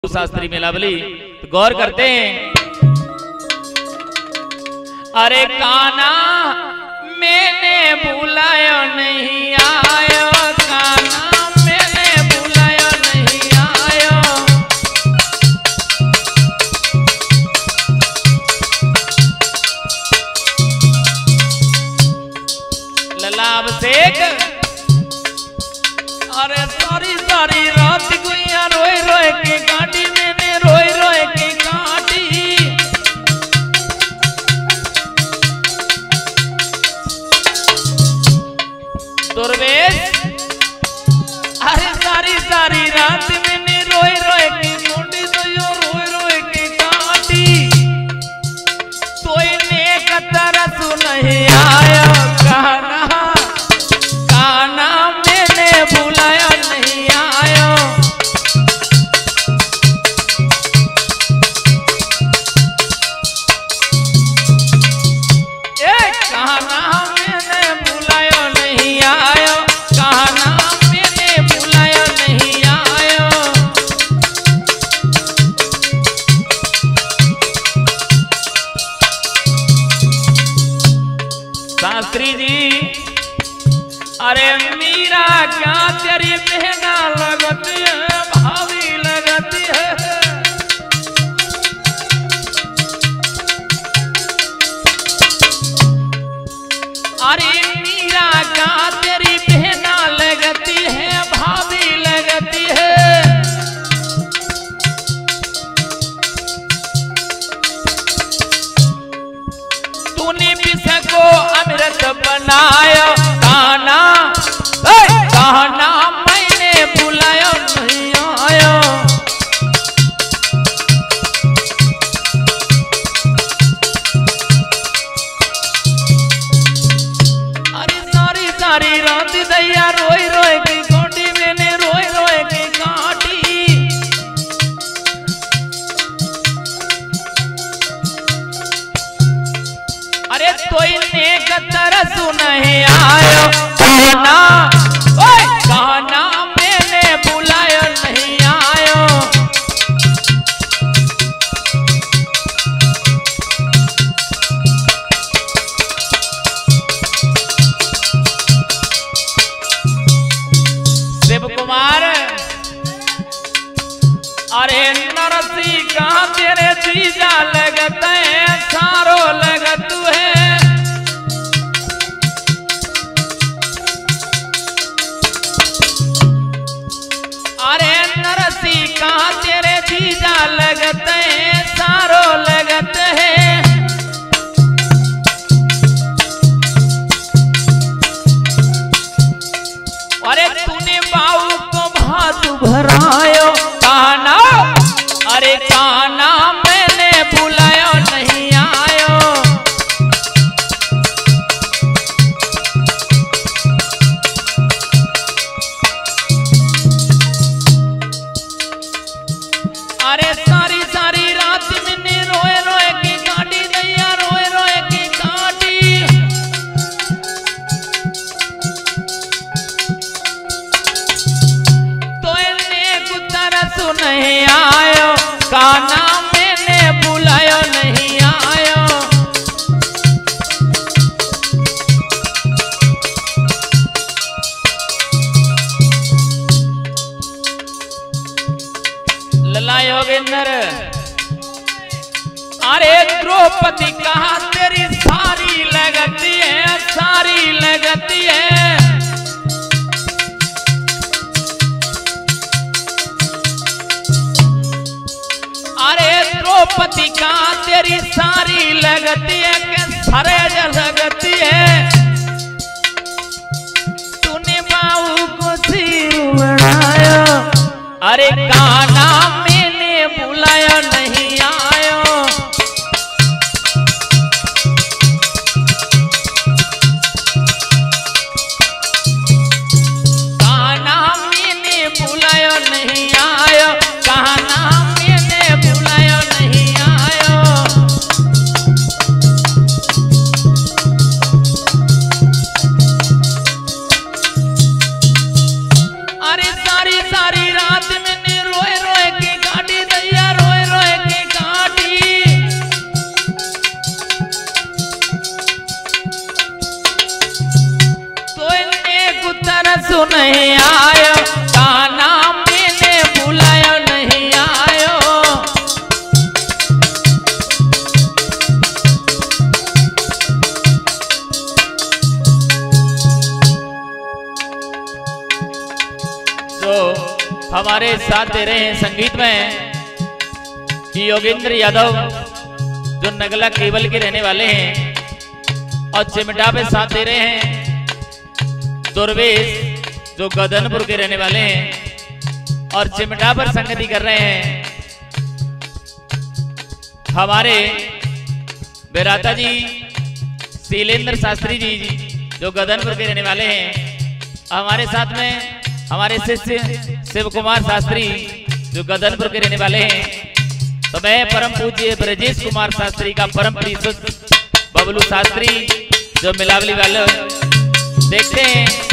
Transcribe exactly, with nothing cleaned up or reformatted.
शास्त्री में लवली तो गौर करते हैं। अरे काना मैंने बुलाया नहीं आयो, काना मैंने बुलाया नहीं आयो। ललाब शेख अरे सारी सारी रात गुइया रोए रोए के काटी, मैंने रोए रोए के काटी। दुर्वेश अरे सारी सारी रात मैंने रोए रोए के काटी, तो यो रोए रोए के काटी। तो इन्हें कतरा नहीं आया, काना काना मैंने बुलाया नहीं आयो। ए काना मैंने बुलाया नहीं आयो, काना मैंने बुलाया नहीं आयो। शास्त्री जी अरे मीरा क्या तेरी बहना लगती है, भाभी लगती है। अरे मीरा क्या तेरी बहना लगती है, भाभी लगती है। तूने पिसा को अमृत बनाया, काना काना मैंने बुलाया नहीं आयो। अरे सारी सारी रात दैया रोए रोए की काटी, मैंने रोए रोए की काटी। अरे तो इन्हें तरस नहीं आयो, काना ओए काना मैंने बुलाया नहीं आयो। शिव कुमार अरे नरसी कहाँ तेरे जीजा लगते हैं, सारो लगत है। अरे नरसी कहाँ तेरे जीजा लगते हैं, सारो लगत है। अरे तूने बाऊ को भातु भरायो, काना अरे काना मैंने बुलाया नहीं आयो। अरे सारी सारी रात मैंने रोए रोए की काटी, दैया रोए रोए की काटी। तो इन्हें तरस नहीं आयो, काना मैंने बुलाया नहीं आयो। लला योगेंद्र अरे द्रौपदी कहाँ तेरी सारी लगती है, सारी लगती है। अरे द्रौपदी कहाँ तेरी सारी लगती है, कि सारे लगती है। तूने बाऊ को सिर बढ़ाया, अरे काना मैंने बुलाया नहीं आयो। काना मैंने बुलाया नहीं आयो, काना मैंने बुलाया नहीं आयो। अरे सारी सारी रात मैंने रोए रोए के साथ दे रहे हैं संगीत में योगेंद्र यादव जो नगला केवल के रहने वाले हैं, और चिमटा पे साथ दे रहे हैं दुर्वेश जो गदनपुर के रहने वाले हैं, और चिमटा पर संगति कर रहे हैं हमारे बेराता जी शीलेंद्र शास्त्री जी जो गदनपुर के रहने वाले हैं। हमारे साथ में हमारे शिष्य शिव कुमार शास्त्री जो गदनपुर के रहने वाले हैं। तो मैं परम पूज्य ब्रजेश कुमार शास्त्री का परम प्रिय बबलू शास्त्री जो मिलावली वाले देखते हैं